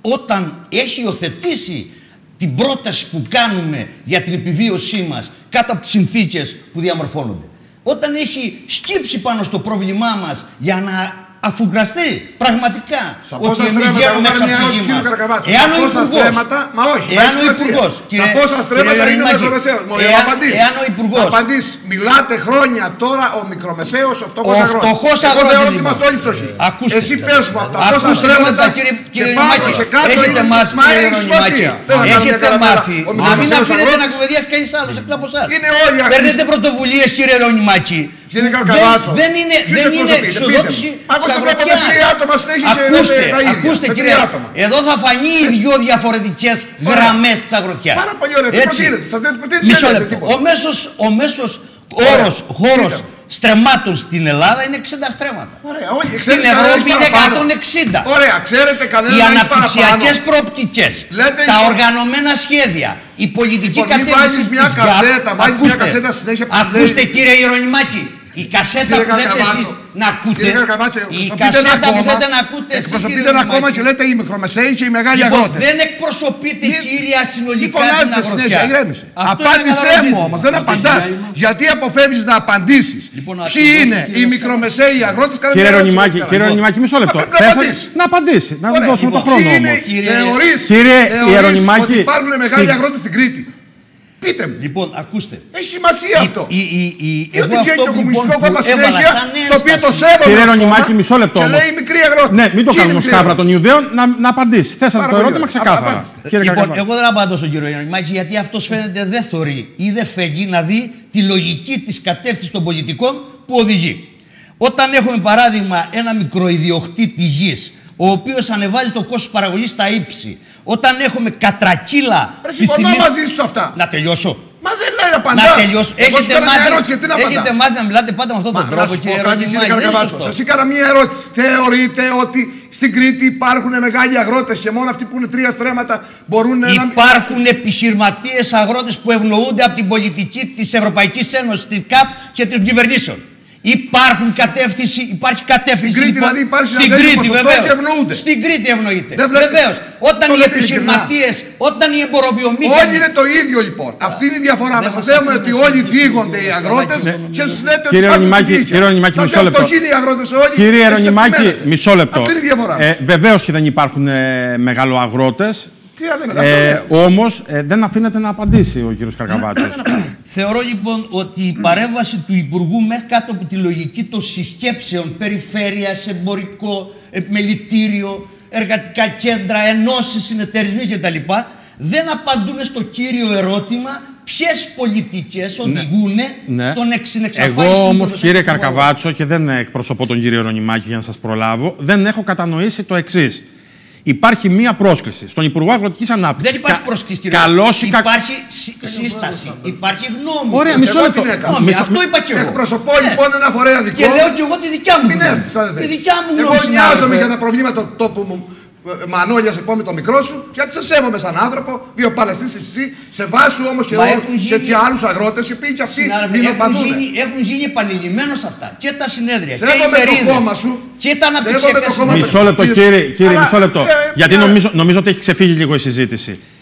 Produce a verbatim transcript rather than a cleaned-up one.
όταν έχει υιοθετήσει την πρόταση που κάνουμε για την επιβίωσή μας κάτω από τις συνθήκες που διαμορφώνονται. Όταν έχει σκύψει πάνω στο πρόβλημά μας για να αφουγκραστεί πραγματικά ότι εμείς βγαίνουμε εξ από τη γη μας. Εάν ο Υπουργός, μα όχι, εάν ο Υπουργός, στα πόσα στρέμματα είναι ο μικρομεσαίος. Εάν ο Υπουργός, απαντήσεις, μιλάτε χρόνια τώρα ο μικρομεσαίος, ο φτωχός αγρότης. Ο φτωχός αγρότης. Εγώ ότι είμαστε όλοι φτωχοί. Εσύ πες μου από τα πόσα στρέμματα και πάνω και κάτω έχετε μάθει, κύριε Ρωνιμάκη, έχετε μάθει να μην αφήνετε να κουβεντιάσει κανείς άλλος εκτός από εσάς. Παίρνετε πρωτοβουλίες, κύριε Ρωνιμάκη. Κύριε Καρκαβάτσο, δεν είναι, δεν είναι εξοδότηση της αγροτιάς. Ακούστε, ακούστε κύριε, εδώ θα φανεί οι δυο διαφορετικές γραμμές της αγροτιάς. Πάρα πολύ ωραία, τι προτείνετε, σας δεν προτείνετε τίποτα. Ο μέσος, ο μέσος όρος, χώρος στρεμμάτων στην Ελλάδα είναι εξήντα στρέμματα. Ωραία, όχι, στην Ευρώπη είναι εκατόν εξήντα. Ωραία, ξέρετε κανένα. Οι αναπτυξιακές προοπτικές, τα οργανωμένα σχέδια, η πολιτική κατεύθυνση της ΓΑΠ. Ακούστε κύριε Ιερονιμάκη, η κασέτα που λέτε εσείς να ακούτε, η κασέτα που λέτε να ακούτε εσείς, εκπροσωπείτε ένα κόμμα και λέτε οι μικρομεσαίοι και οι μεγάλοι αγρότες. Δεν εκπροσωπείτε κύρια συνολικά την αγροτιά. Απάντησέ μου όμως, δεν απαντάς. Γιατί αποφεύγεις να απαντήσεις. Ποιοι είναι οι μικρομεσαίοι αγρότες? Κύριε Ρωνιμάκη, κύριε Ρωνιμάκη, μισό λεπτό. Να απαντήσει, να του δώσουμε τον χρόνο όμως. Κύριε Ρωνιμάκη, ότι υπάρχουν μεγάλοι αγρότες στην Κρήτη? Πείτε μου. Λοιπόν, ακούστε. Έχει σημασία αυτό. Η, η, η, εγώ αυτό που, λοιπόν, που συνέχεια, το οποίο το σέβομαι. Κύριε Ρωνιμάκη, μισό λεπτό όμως. Και λέει μικρή αγρότη. Ναι, μην το κάνουμε σκάβρα των Ιουδαίων, να, να απαντήσει. Θέσατε το ερώτημα ξεκάθαρα. Λοιπόν, εγώ δεν απαντώ στον κύριο Ρωνιμάκη, γιατί αυτός φαίνεται δεν θωρεί ή δεν φεύγει να δει τη λογική της κατεύθυνσης των πολιτικών που οδηγεί. Όταν έχουμε παράδειγμα ένα μικροϊδιοκτήτη γης, ο οποίος ανεβάζει το κόστος παραγωγής στα ύψη, όταν έχουμε κατρακύλα. Συμφωνώ μαζί σου αυτά. Να τελειώσω. Μα δεν λέει απαντάς. Να τελειώσω. Έχετε μάθει, ερώτηση, τι να έχετε μάθει να μιλάτε πάντα με αυτόν τον τρόπο, κύριε Ρωνιμάκη. Σας έκανα μία ερώτηση. Θεωρείτε ότι στην Κρήτη υπάρχουν μεγάλοι αγρότες και μόνο αυτοί που είναι τρία στρέμματα μπορούν να. Υπάρχουν επιχειρηματίες αγρότες που ευνοούνται από την πολιτική της Ευρωπαϊκής Ένωσης, της ΚΑΠ και των κυβερνήσεων. Υπάρχουν κατεύθυνση, υπάρχει κατεύθυνση. Στην Κρήτη, λοιπόν, δηλαδή υπάρχει στην Κρήτη, βεβαίως. ευνοούνται. Στην Κρήτη ευνοείται. Βεβαίως. Όταν οι επιχειρηματίες, όταν οι εμποροβιομήχανοι. Όλοι είναι το ίδιο λοιπόν. Α, Αυτή είναι η διαφορά. Μας λέμε ότι όλοι θίγονται οι αγρότες και σας λέτε ότι υπάρχουν δίκαια. Κύριε Ρωνιμάκη, μισό λεπτό. Κύριε Ρωνιμάκη, μισό λεπτό. Αυτή είναι η διαφορά. Βεβαίως και δεν υπάρχουν μεγαλοαγρότες. Ε, Όμως ε, δεν αφήνεται να απαντήσει ο κύριος Καρκαβάτσος. Θεωρώ λοιπόν ότι η παρέμβαση του Υπουργού μέχρι κάτω από τη λογική των συσκέψεων περιφέρειας, εμπορικό, επιμελητήριο, εργατικά κέντρα, ενώσεις, συνεταιρισμοί κτλ. Δεν απαντούν στο κύριο ερώτημα ποιες πολιτικές οδηγούν ναι. στον εξυνεξαφάνιση. Εγώ όμως, κύριε Καρκαβάτσο, και δεν εκπροσωπώ τον κύριο Ρωνιμάκη για να σας προλάβω, δεν έχω κατανοήσει το εξής. Υπάρχει μία πρόσκληση στον Υπουργό Αγροτικής Ανάπτυξης. Δεν υπάρχει πρόσκληση, κύριε. Καλώς ή υπάρχει σύσταση, υπάρχει γνώμη. Ωραία, μισό λεπτό. Αυτό είπα και εγώ. Εκπροσωπώ λοιπόν ένα φορέα δικό. Και λέω και εγώ τη δικιά μου γνώμη. Τη δικιά μου γνώμη. Εγώ νοιάζομαι για τα προβλήματα του τόπου μου. Μανώλια, σε πω με το μικρό σου, γιατί σε σέβομαι σαν άνθρωπο, βιοπαλαιστής εσύ, σε βάσου όμως και, και έτσι άλλους αγρότες, οι οποίοι και αυτοί δεινοπαθούν. Έχουν γίνει επανειλημμένως αυτά. Και τα συνέδρια. Σέβομαι το κόμμα σου. Και τα αναπτυξιακά. Μισό λεπτό, κύριε, κύριε, μισό λεπτό. Γιατί νομίζω, νομίζω ότι έχει ξεφύγει λίγο η συζήτηση.